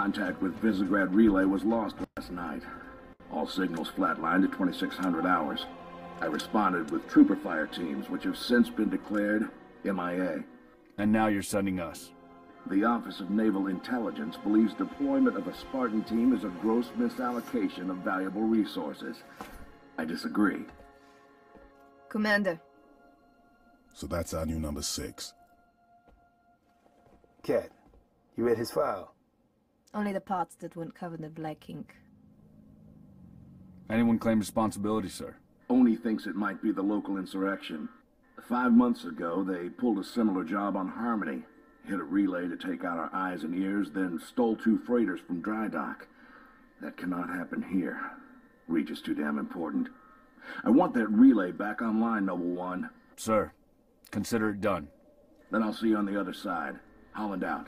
Contact with Visegrad Relay was lost last night. All signals flatlined at 2600 hours. I responded with trooper fire teams, which have since been declared MIA. And now you're sending us. The Office of Naval Intelligence believes deployment of a Spartan team is a gross misallocation of valuable resources. I disagree. Commander. So that's our new number 6. Cat, you read his file? Only the parts that weren't covered in black ink. Anyone claim responsibility, sir? Oni thinks it might be the local insurrection. 5 months ago, they pulled a similar job on Harmony. Hit a relay to take out our eyes and ears, then stole 2 freighters from dry dock. That cannot happen here. Reach is too damn important. I want that relay back online, Noble One. Sir, consider it done. Then I'll see you on the other side. Holland out.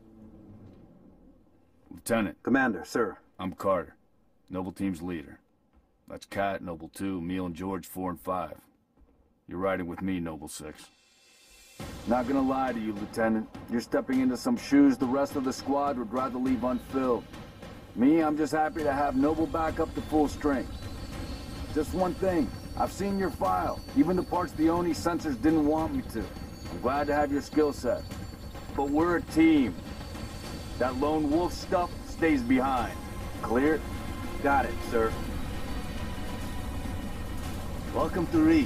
Lieutenant. Commander, sir. I'm Carter, Noble Team's leader. That's Kat, Noble 2, Emil and George 4 and 5. You're riding with me, Noble 6. Not gonna lie to you, Lieutenant. You're stepping into some shoes the rest of the squad would rather leave unfilled. Me, I'm just happy to have Noble back up to full strength. Just one thing, I've seen your file, even the parts the Oni censors didn't want me to. I'm glad to have your skill set. But we're a team. That lone wolf stuff stays behind. Clear? Got it, sir. Welcome to Reach.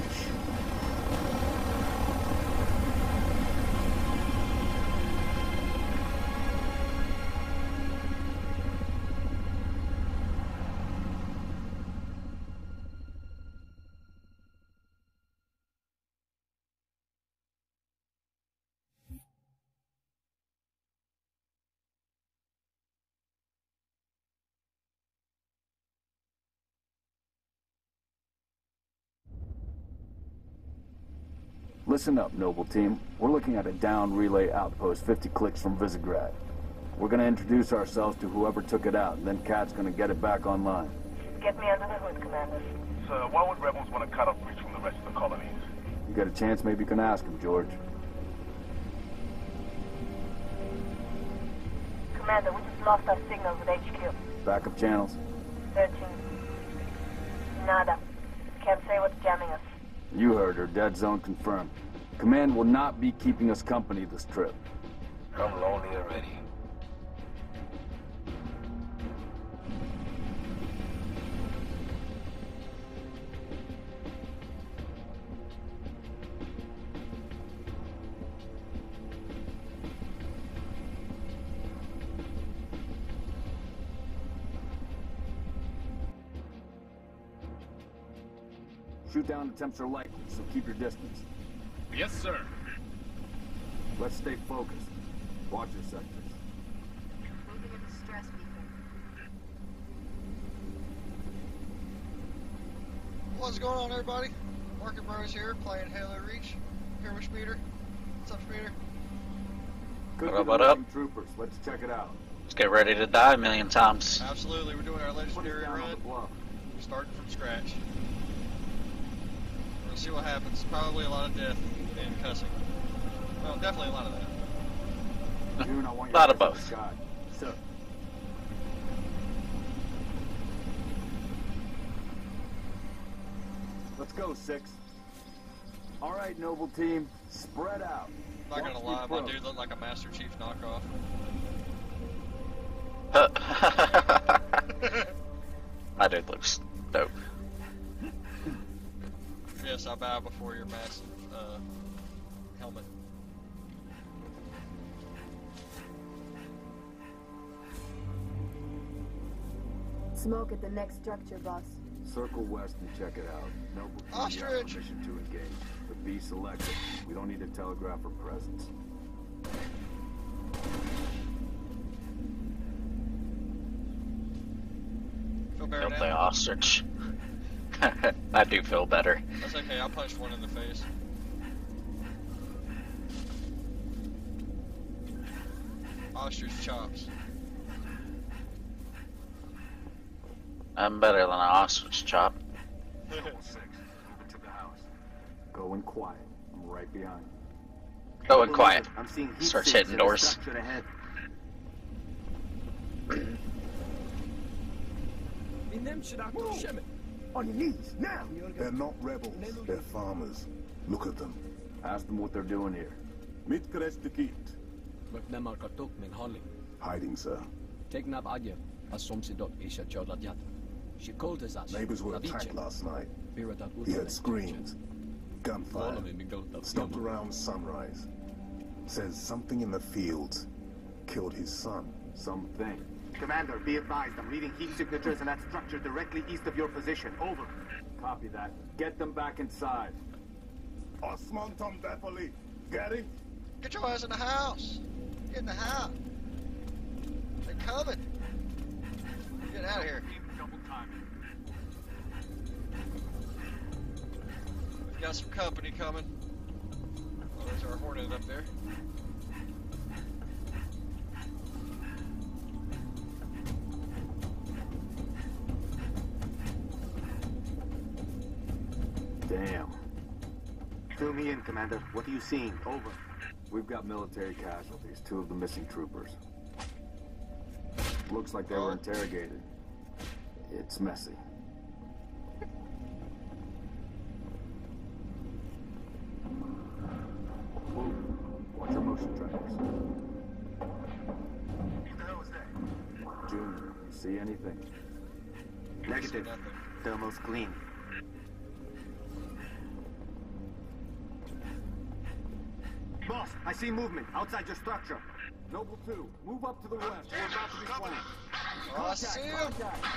Listen up, Noble Team. We're looking at a down relay outpost 50 clicks from Visegrad. We're gonna introduce ourselves to whoever took it out, and then Kat's gonna get it back online. Get me under the hood, Commander. Sir, why would rebels want to cut off Reach from the rest of the colonies? You got a chance, maybe you can ask him, George. Commander, we just lost our signals at HQ. Backup channels? 13. Nada. Can't say what's jamming us. You heard her. Dead zone confirmed. Command will not be keeping us company this trip. I'm lonely already. Shoot-down attempts are likely, so keep your distance. Yes, sir. Let's stay focused. Watch your sectors. Moving a distress beacon. What's going on, everybody? MarketBros here, playing Halo Reach. Here with Shmeater. What's up, Shmeater? What up? Troopers, let's check it out. Let's get ready to die a million times. Absolutely, we're doing our legendary run. Starting from scratch. We'll see what happens. Probably a lot of death and cussing. Well, definitely a lot of that. A lot of both. So. Let's go, 6. All right, Noble Team, spread out. I'm not gonna lie, my dude looked like a Master Chief knockoff. My dude looks dope. Yes, I bow before your massive helmet. Smoke at the next structure, boss. Circle west and check it out. Noble Team, Ostrich! permission to engage, but be selective. We don't need to telegraph our presence. Feel better Don't play now? ostrich. I do feel better. That's okay, I punched one in the face. Ostrich chops. I'm better than an ostrich chop. Noble 6, move into the house. Go in quiet. I'm right behind. Go in quiet. I'm seeing heat Starts sinks hitting in the doors. structure ahead. On your knees, now! They're not rebels, they're farmers. Look at them. Ask them what they're doing here. Hiding, sir. Neighbors were attacked last night. He heard screams, gunfire. Stopped around sunrise. Says something in the fields killed his son. Something. Commander, be advised. I'm reading heat signatures in that structure directly east of your position. Over. Copy that. Get them back inside. Osman Tom Depoli. Gary? Get your ass in the house. Get in the house. They're coming. Get out of here. We've got some company coming. Oh, there's our Hornet up there. Damn. Fill me in, Commander. What are you seeing? Over. We've got military casualties, 2 of the missing troopers. Looks like they were interrogated. It's messy. Whoa. Watch your motion trackers. What the hell was that? Junior, you see anything? Negative. Thermal's clean. Boss, I see movement outside your structure. Noble 2, move up to the west. We're about to be flanked. Oh, I see him.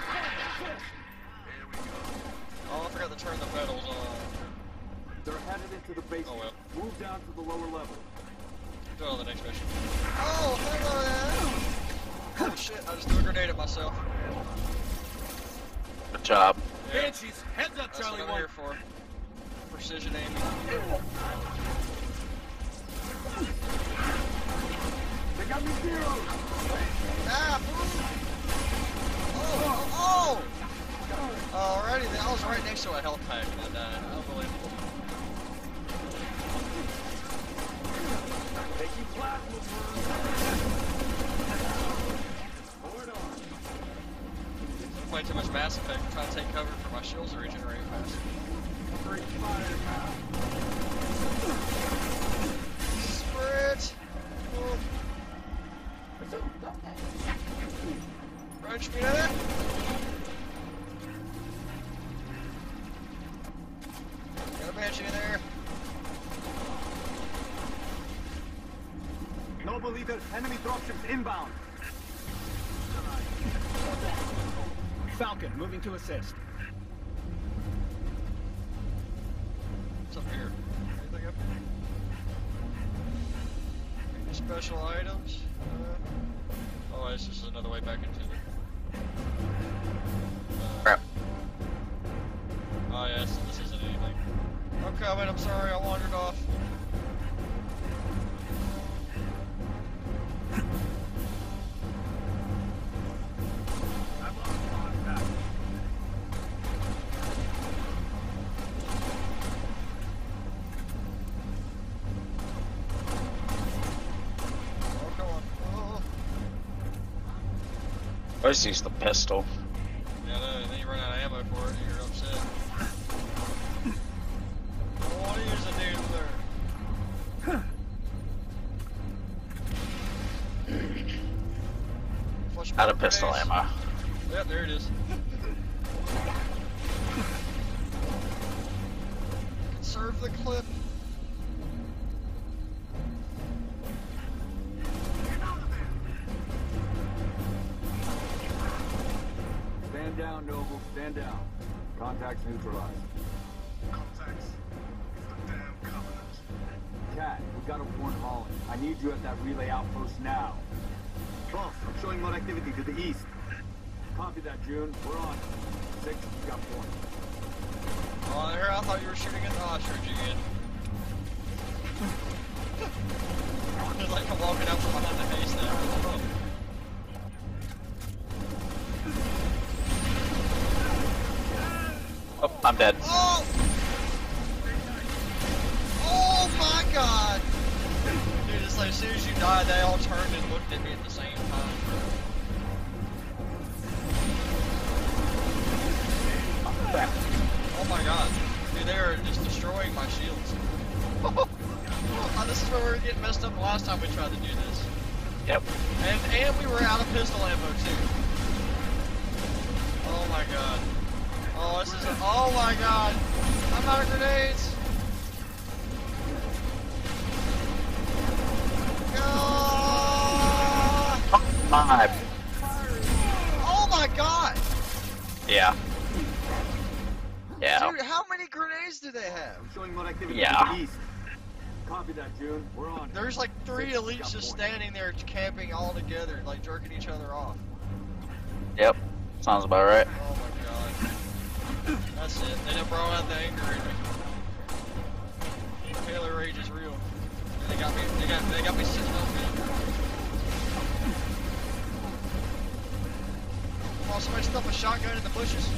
Oh, I forgot to turn the pedals on. They're headed into the basement. Oh, well. Move down to the lower level. Do it on the next mission. Oh, hello. Oh, shit, I just threw a grenade at myself. Good job. Yeah. Banshees, heads up, Charlie. That's what I'm here for. Precision aiming. They got me zeroed! Ah! Oh! Alrighty then, I was right next to a health pack and I died. Unbelievable. Taking plasma Hold on. I'm playing too much Mass Effect. I'm trying to take cover for my shields to regenerate faster. Sprint! Oh. Right, Shmeater! Got a Banshee in there. Noble leader, enemy dropships inbound. Falcon, moving to assist. What's up here? Anything up here? Any special items? Oh, this is another way back into it. Crap. Oh, yes, this isn't anything. I'm coming, I'm sorry, I wandered off. I just used the pistol. Yeah, and then you run out of ammo for it and you're upset. I don't want to use a dude there. Out of pistol ammo. Yep, there it is. Conserve the clip. Stand down, Noble. Stand down. Contacts neutralized. Contacts? It's the damn Covenant. Cat, we got a warn Holland. I need you at that relay outpost now. Boss, I'm showing more activity to the east. Copy that, June. We're on. 6, you got point. Oh, here, I thought you were shooting at the ostrich again. It's like I'm walking out from behind the haystack. Oh, I'm dead. Oh! Oh my god! Dude, it's like as soon as you died, they all turned and looked at me at the same time. Oh my god. Dude, they are just destroying my shields. This is where we were getting messed up the last time we tried to do this. Yep. And we were out of pistol ammo too. Oh my god. Oh, this is oh my god. I'm out of grenades. Oh my god. Yeah. Yeah. Dude, how many grenades do they have? Showing more activity Yeah. to the east. Copy that, June. We're on. There's like 3 elites just standing there camping all together, like jerking each other off. Yep. Sounds about right. Oh my god. That's it. They done brought out the anger in me. Taylor rage is real. And they got me sitting on me. Oh, somebody stuffed a shotgun in the bushes.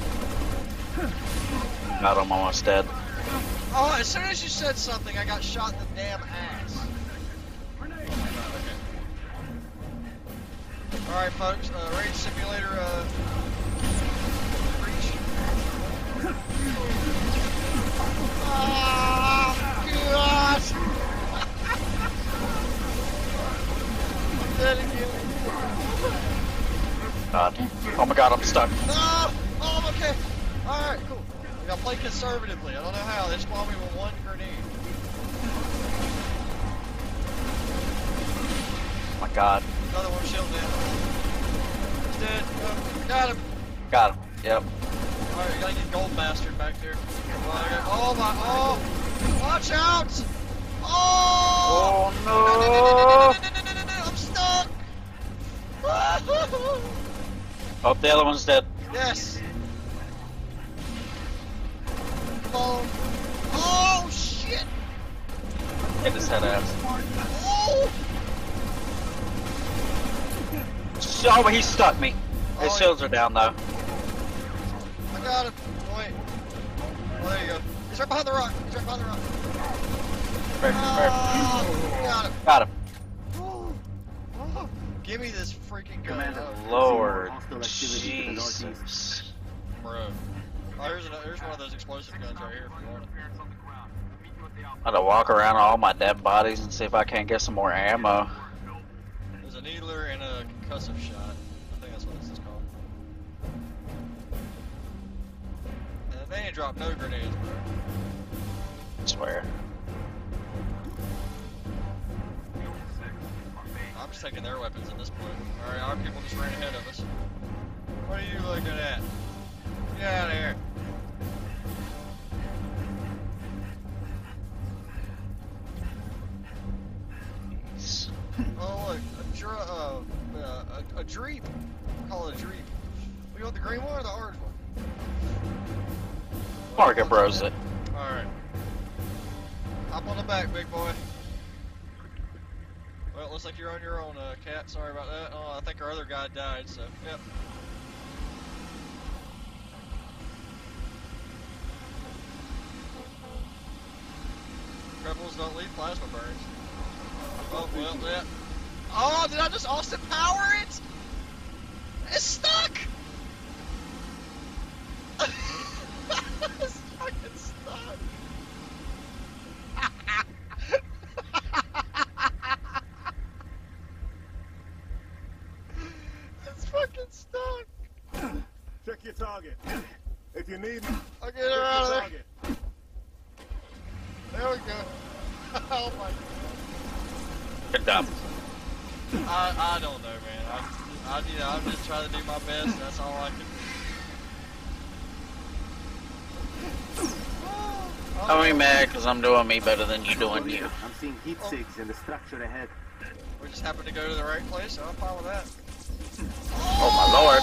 Got him almost dead. Oh, as soon as you said something, I got shot in the damn ass. Alright, folks, Rage Simulator, reach. Oh, God! I'm dead again. God. Oh my god, I'm stuck. No! Oh, I'm okay. Alright, cool. We gotta play conservatively. I don't know how. They spawned me with 1 grenade. Oh my god. Another one shield down. He's dead. Got him. Got him. Yep. Alright, you gotta get Gold Bastard back there. Oh my, oh! Watch out! Oh! Oh no! I'm stuck! Oh, the other one's dead. Yes! Come on. Oh, shit! Hit his head ass. Oh! Oh, he stuck me. His Oh, shields are down though. I got him. Wait. Oh, there you go. He's right behind the rock. He's right behind the rock. Right, Got him. Got him. Oh. Oh. Give me this freaking gun. Commander. Lord. Hostile activity to the northeast. Jesus. Bro. Oh, here's one of those explosive guns right here if you want it. I'm gonna walk around all my dead bodies and see if I can't get some more ammo. There's a needler and a concussive shot. I think that's what this is called. And they ain't dropped no grenades, bro. I swear. I'm just taking their weapons at this point. Alright, our people just ran ahead of us. What are you looking at? Get out of here. Oh look, a dreep. Call it a dreep. You want the green one or the orange one? MarketBros it. Alright. Hop on the back, big boy. Well, it looks like you're on your own, Cat. Sorry about that. Oh, I think our other guy died, so, yep. Rebels don't leave plasma burns. Oh, well, yeah. Oh, did I just Austin Power it? It's stuck! It's fucking stuck. It's fucking stuck. Check your target. If you need me, I'll get her out of there. There we go. Oh my god. Good job. I don't know, man. I'm just trying to do my best. That's all I can do. Don't be mad because I'm doing me better than you doing you. I'm seeing heat sigs in the structure ahead. We just happened to go to the right place, so I'm fine with that. Oh my lord.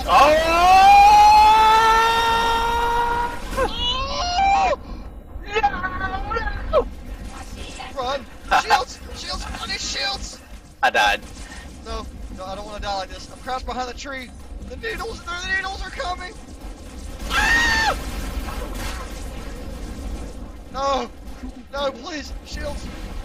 Oh! Run! Shields! Shields! I need shields! I died. No, I don't want to die like this. I'm crouched behind the tree. The needles are coming! Ah! No! No, please! Shields!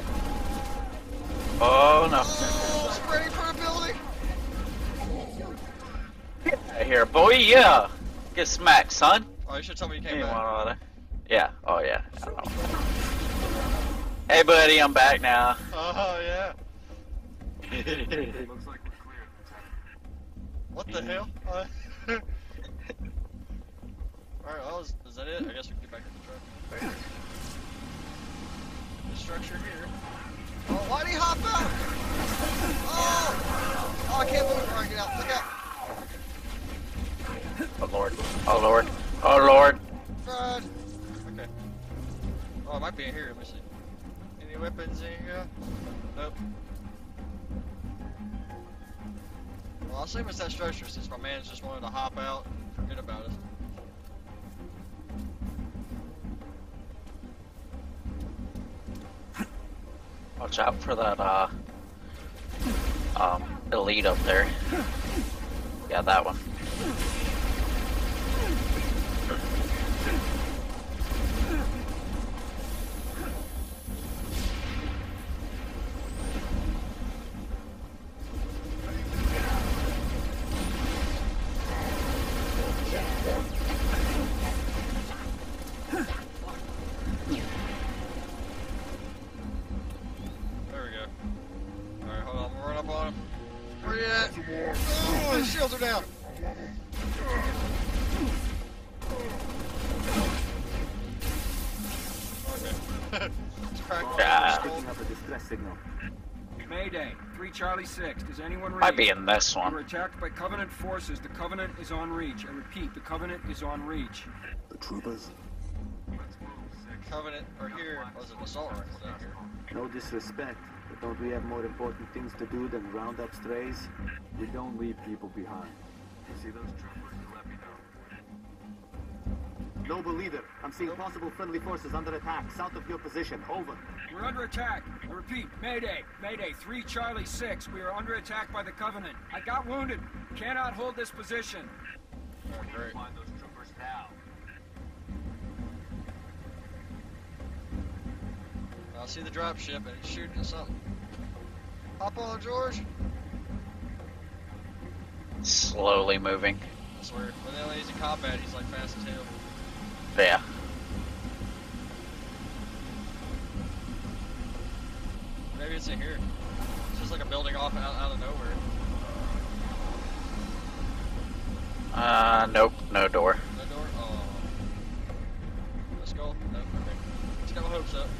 Oh no. Oh, spreading for a building! Get out of here, boy, yeah! Get smacked, son. Oh, you should tell me you came You back. want all that? Yeah. Oh yeah. I don't know. Hey buddy, I'm back now. Oh yeah. Looks like we're clear, Lieutenant. What the hell? Alright, well, is that it? I guess we can get back to the truck. The structure here. Oh, why'd he hop out? Oh! Oh, I can't move. Alright, get out. Look out. Oh lord. Oh lord. Oh lord. Run. Okay. Oh, it might be in here. Let me see. Any weapons in here? Nope. Well, I'll save us that structure since my man's just wanted to hop out and forget about us. Watch out for that elite up there. Yeah, that one. There we go. Alright, hold on. I'm gonna run up on him. Where you at? Oh, his shields are down. Okay. It's cracked. Yeah. Picking up a distress signal. Mayday, 3 Charlie 6. Does anyone read? Might be in this We were one. attacked by Covenant forces. The Covenant is en reach. I repeat, the Covenant is en reach. The troopers? Covenant are here. Was it assault rifle down here? No disrespect, but don't we have more important things to do than round up strays? We don't leave people behind. See those troopers? Let me know. Noble leader, I'm seeing possible friendly forces under attack south of your position. Over. We're under attack. I repeat, Mayday, Mayday, 3 Charlie 6. We are under attack by the Covenant. I got wounded. Cannot hold this position. Alright, great. Find those troopers now. I see the dropship and it's shooting at something. Hop on, George. Slowly moving. I swear, when he's in combat, he's like fast as hell. Yeah. Maybe it's in here. It's just like a building off out of nowhere. Nope. No door. No door? Oh. A skull? No, okay. Just got my hopes up.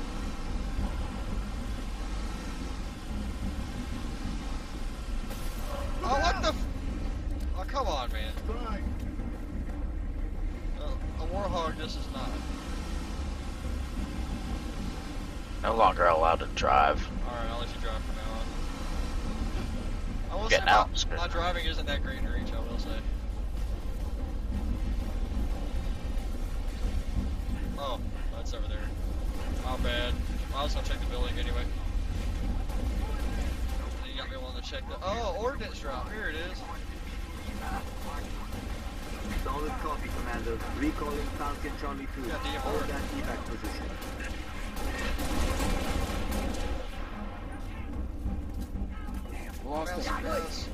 Oh, what the f— oh, come on, man. A warhog, this is not. No longer allowed to drive. Alright, I'll let you drive from now on. I will Getting say out. my driving isn't that great in reach, I will say. Oh, that's over there. My bad. I was gonna check the building anyway. You got me wanting to check the— oh, ordnance drop. Here it is. Solid copy, Commander. Recalling Falcon Charlie 2. Yeah, DMR. Hold that evac position. Damn, lost it. Yes.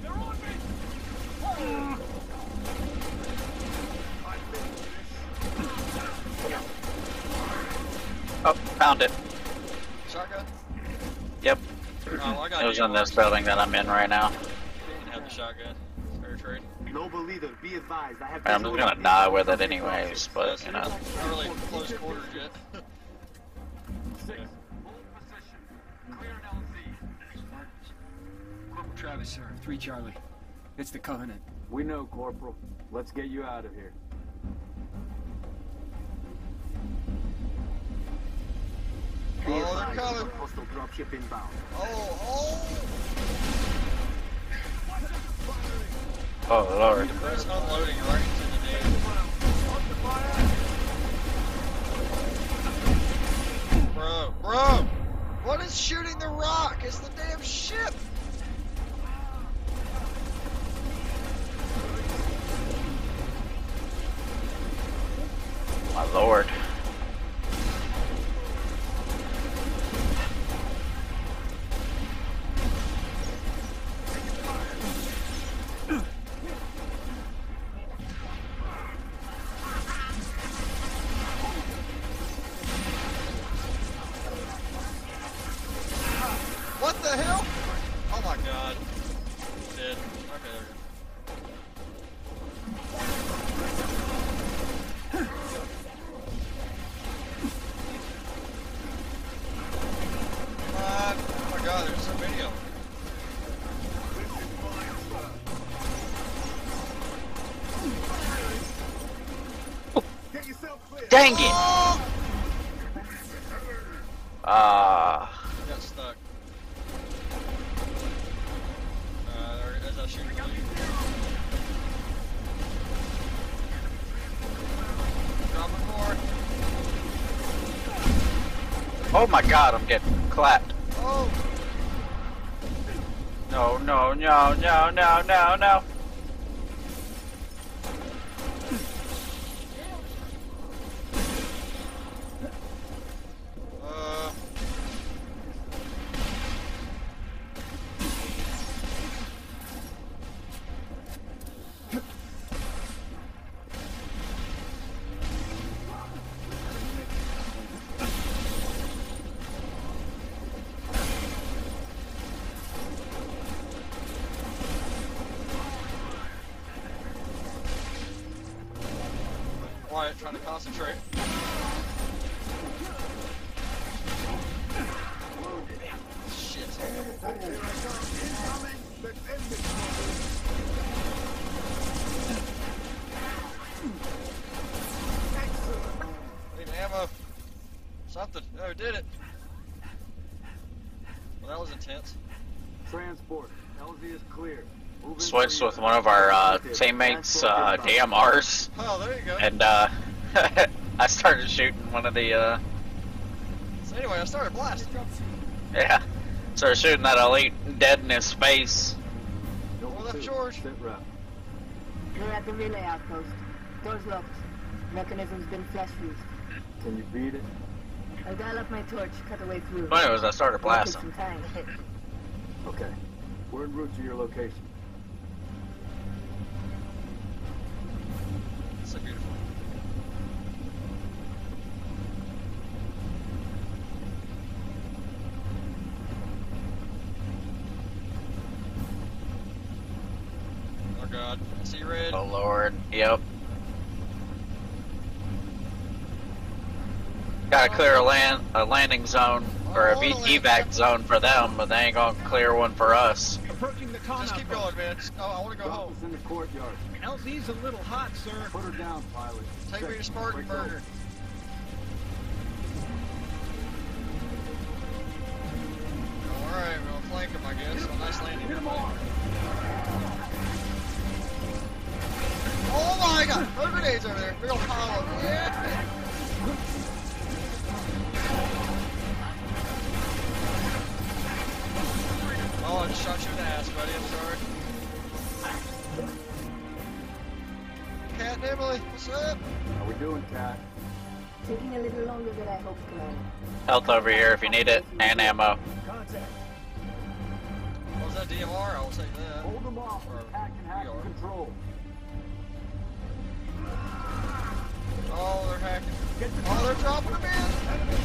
Oh, found it. Shotgun? Yep. Oh, well, I got It was in this DMRs. building that I'm in right now. Didn't have the shotgun. Fair trade. Noble leader, be advised. I have I'm just gonna die with it anyways, but you know. Not really close quarters yet. Hold position. Clear LZ. Corporal Travis, sir. 3 Charlie. It's the Covenant. We know, Corporal. Let's get you out of here. Be Oh, they're advised, coming. hostile dropship inbound. Oh, Oh lord. oh! It's unloading right into the damn. Bro! What is shooting the rock? It's the damn ship! My lord. Dang it! Oh! Ah. I got stuck. As I shoot at you. Dropping more. Oh my god, I'm getting clapped. Oh! No, no, no, no, no, no, no. Quiet, trying to concentrate. Shit. Need ammo. Something. Oh, did it. Well, that was intense. Transport. LZ is clear. Switched with one of our teammates' DMRs. Oh, there you go. And I started shooting one of the So anyway, I started blasting. yeah, started shooting that elite dead in his face. Well, that's George. We're at the relay outpost. Doors locked. Mechanism's been flash fused. Can you beat it? I'll dial up my torch, cut a way through. But anyways, I started It'll take blasting. some time. Okay. We're en route to your location. So beautiful. Oh god, I see red. Oh lord, yep. Gotta clear a landing zone or a evac zone for them, but they ain't gonna clear one for us. Approaching the con Just keep going, man. Just, I want to go home. in the courtyard. LZ's a little hot, sir. Put her down, pilot. Take me to Spartanburg. Alright, we're gonna flank him, I guess. A nice landing. Hit him hard. Oh my god! No grenades over there. Big old pile of them. Yeah! Oh, I just shot you in the ass, buddy. I'm sorry. Cat and Emily, what's up? How we doing, Cat? Taking a little longer than I hoped, Commander. Health over here if you need it, and ammo. Contact. What was that DMR? I will say that. Hold them off. Attack and hack VR. control. Oh, they're hacking. Oh, they're dropping them in.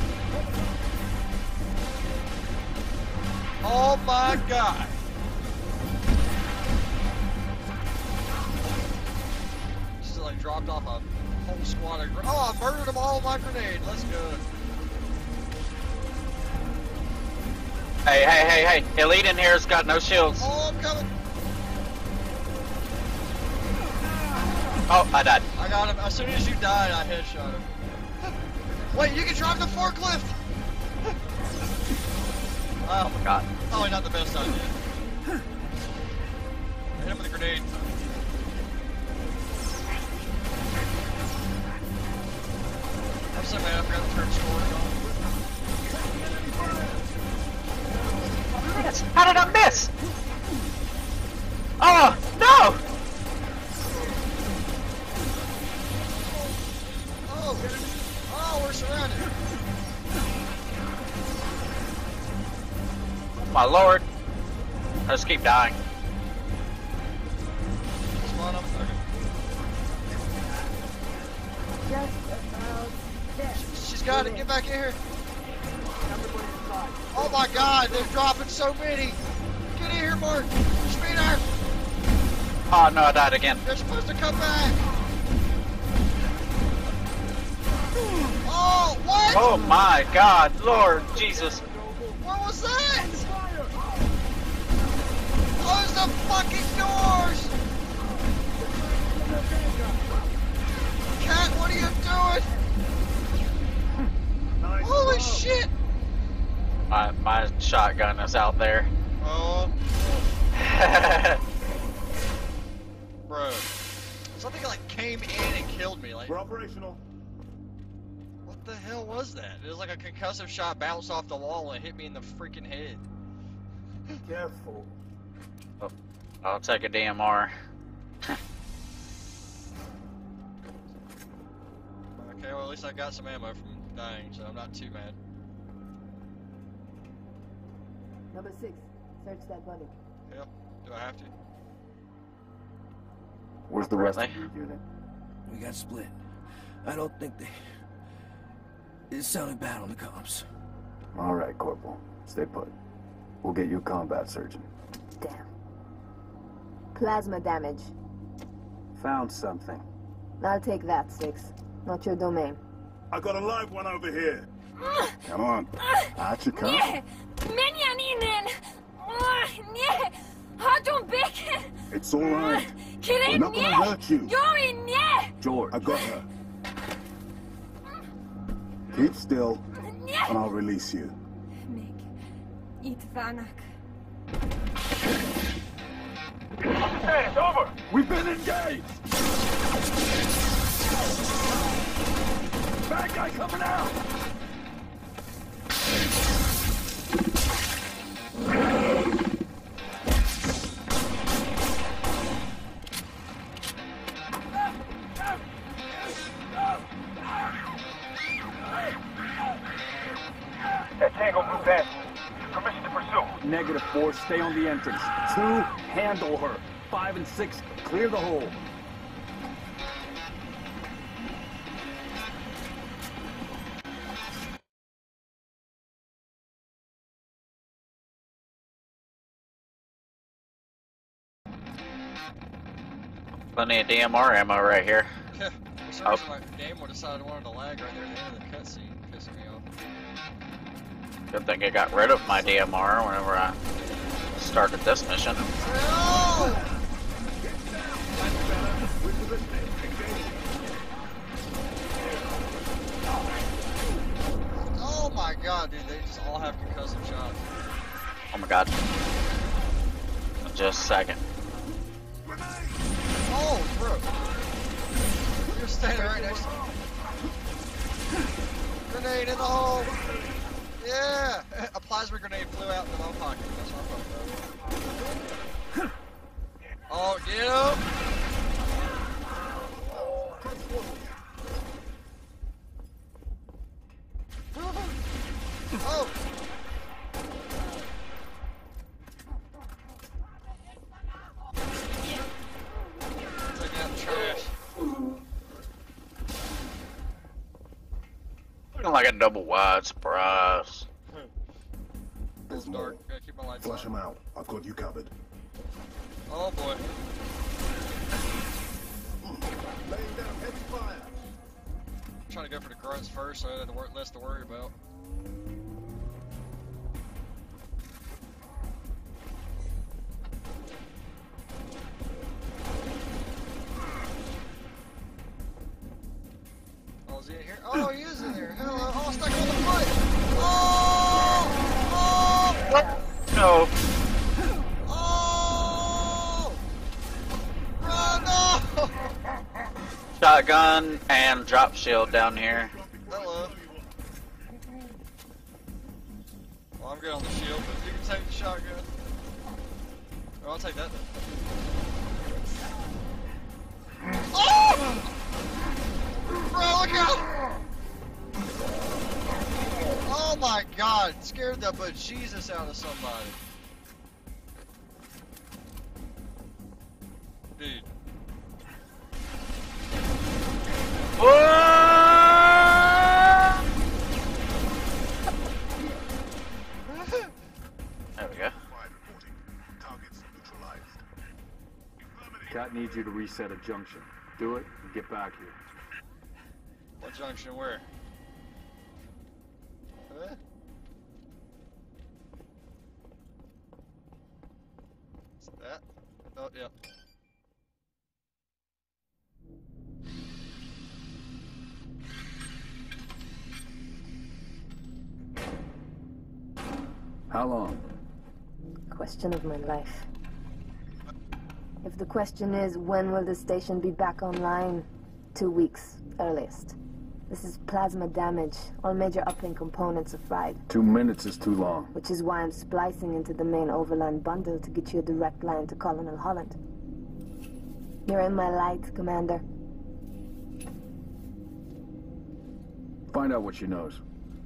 Oh my god. Just like dropped off a whole squad of oh, I murdered them all with my grenade. Let's go. Hey, hey, hey, hey. Elite in here's got no shields. Oh, I'm coming. Oh, I died. I got him. As soon as you died, I headshot him. Wait, you can drive the forklift! Oh my god. Probably not the best idea. Hit him with a grenade. I'm so mad I forgot to turn scoring on. How did I miss? Oh, no! Oh, we're surrounded. My lord. I just keep dying. Spawn up. Okay. Just about there. She's got it. Get back in here. Oh my god, they're dropping so many. Get in here, Mark. Shmeater. Oh no, I died again. They're supposed to come back. Oh, what? Oh my god, Lord Jesus. What was that? Close the fucking doors! Cat, what are you doing? shit! My shotgun is out there. Oh. Bro. Something like came in and killed me. Like, we're operational. What the hell was that? It was like a concussive shot bounced off the wall and hit me in the freaking head. Careful. Oh, I'll take a DMR. Okay, well at least I got some ammo from dying, so I'm not too mad. Number 6, search that body. Yep. Do I have to? Where's the rest of your unit? We got split. I don't think they... It sounded bad on the comms. All right, Corporal. Stay put. We'll get you a combat surgeon. Damn. Plasma damage. Found something. I'll take that, 6. Not your domain. I got a live one over here. Come on. Out you come. It's all right. We're not gonna hurt you. George. I got her. Keep still, and I'll release you. Hey, it's over! We've been engaged! Bad guy coming out! That Tango Group has permission to pursue. -4, stay on the entrance. 2, handle her. 5 and 6, clear the hole. Plenty of DMR ammo right here. Yeah, for some reason my game would decided it wanted to lag right there at the end of the cutscene, pissing me off. Good thing I got rid of my DMR whenever I started this mission. Oh my god, dude, they just all have concussive shots. Oh my god. Just a second. Oh, bro. You're standing right next to me. Grenade in the hole. Yeah. A plasma grenade flew out into my pocket. That's what I'm talking about. Oh, get him. Oh. Taking out the trash. Looking like a double wide surprise. There's dark. more. Gotta keep my lights Flush on. them out. I've got you covered. Oh boy. Laying down heavy fire. I'm trying to go for the grunts first so I have less to worry about. Oh, is he in here? Oh, he is in here. Hello. Oh, stuck on the foot. Oh! Oh! What? No. Oh! Run! No! Shotgun and drop shield down here. Hello. Well, I'm good on the shield, but you can take the shotgun. Oh, I'll take that then. Oh! Bro, look out! Oh my god, scared the bejesus out of somebody. Dude. There we go. Cat needs you to reset a junction. Do it and get back here. What junction where? Huh? Is that? Oh, yep. How long? Question of my life. If the question is, when will the station be back online? 2 weeks, earliest. This is plasma damage. All major uplink components are fried. 2 minutes is too long. Which is why I'm splicing into the main overland bundle to get you a direct line to Colonel Holland. You're in my light, Commander. Find out what she knows.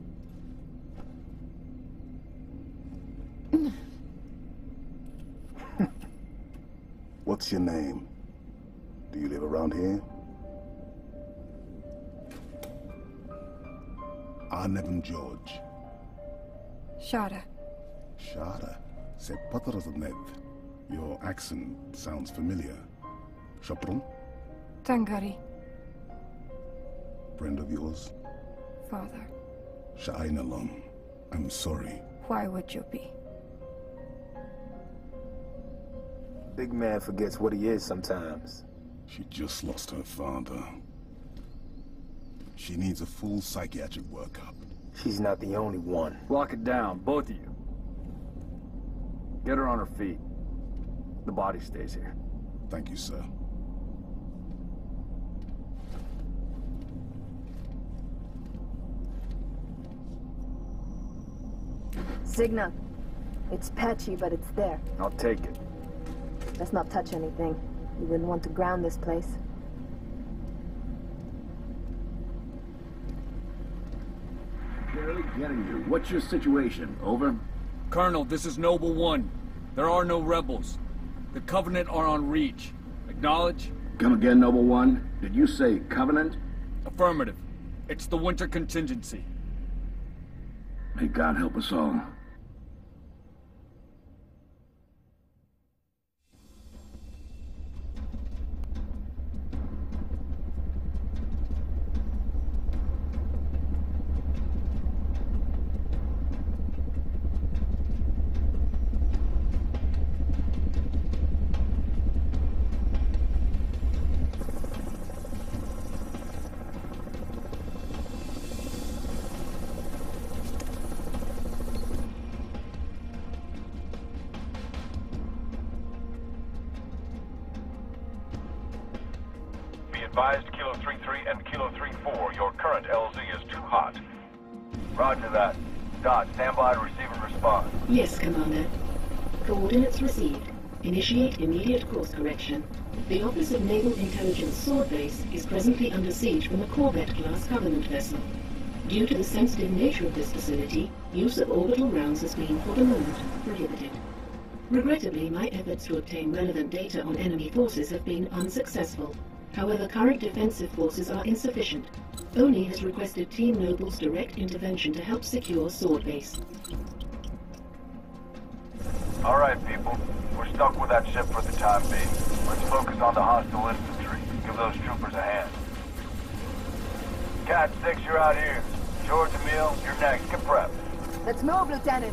What's your name? Do you live around here? I'm George. Shada. Shada? C'est pas Ned. Your accent sounds familiar. Chaperon? Tangari. Friend of yours? Father. Sha'ainalom. I'm sorry. Why would you be? Big man forgets what he is sometimes. She just lost her father. She needs a full psychiatric workup. She's not the only one. Lock it down, both of you. Get her on her feet. The body stays here. Thank you, sir. Signal. It's patchy, but it's there. I'll take it. Let's not touch anything. We wouldn't want to ground this place. Barely getting you. What's your situation? Over? Colonel, this is Noble 1. There are no rebels. The Covenant are on Reach. Acknowledge? Come again, Noble 1? Did you say Covenant? Affirmative. It's the winter contingency. May God help us all. Advised Kilo 3-3 and Kilo 3-4, your current LZ is too hot. Roger that. Dot, stand by to receive and respond. Yes, Commander. Coordinates received. Initiate immediate course correction. The Office of Naval Intelligence Sword Base is presently under siege from a Corvette-class Covenant vessel. Due to the sensitive nature of this facility, use of orbital rounds has been, for the moment, prohibited. Regrettably, my efforts to obtain relevant data on enemy forces have been unsuccessful. However, current defensive forces are insufficient. ONI has requested Team Noble's direct intervention to help secure Sword Base. All right, people. We're stuck with that ship for the time being. Let's focus on the hostile infantry. Give those troopers a hand. Cat 6, you're out here. George, Emil, you're next. Get prepped. Let's move, Lieutenant.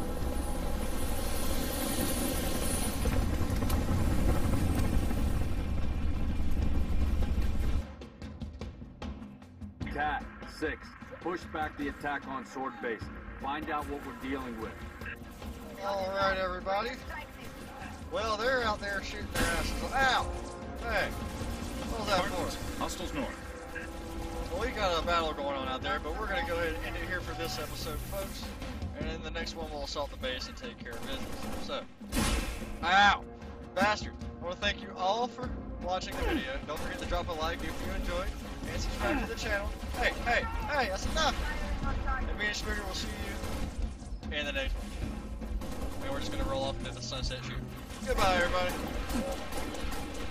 Cat 6, push back the attack on Sword Base. Find out what we're dealing with. All right, everybody. Well, they're out there shooting their asses. Ow! Hey, what was that for? Hostiles north. Well, we got a battle going on out there, but we're gonna go ahead and end it here for this episode, folks. And in the next one, we'll assault the base and take care of business. So, ow! Bastard! I want to thank you all for watching the video. Don't forget to drop a like if you enjoyed, and subscribe to the channel. Hey, that's enough! And me and Shmeater will see you in the next one. And we're just gonna roll off into the sunset shoot. Goodbye, everybody.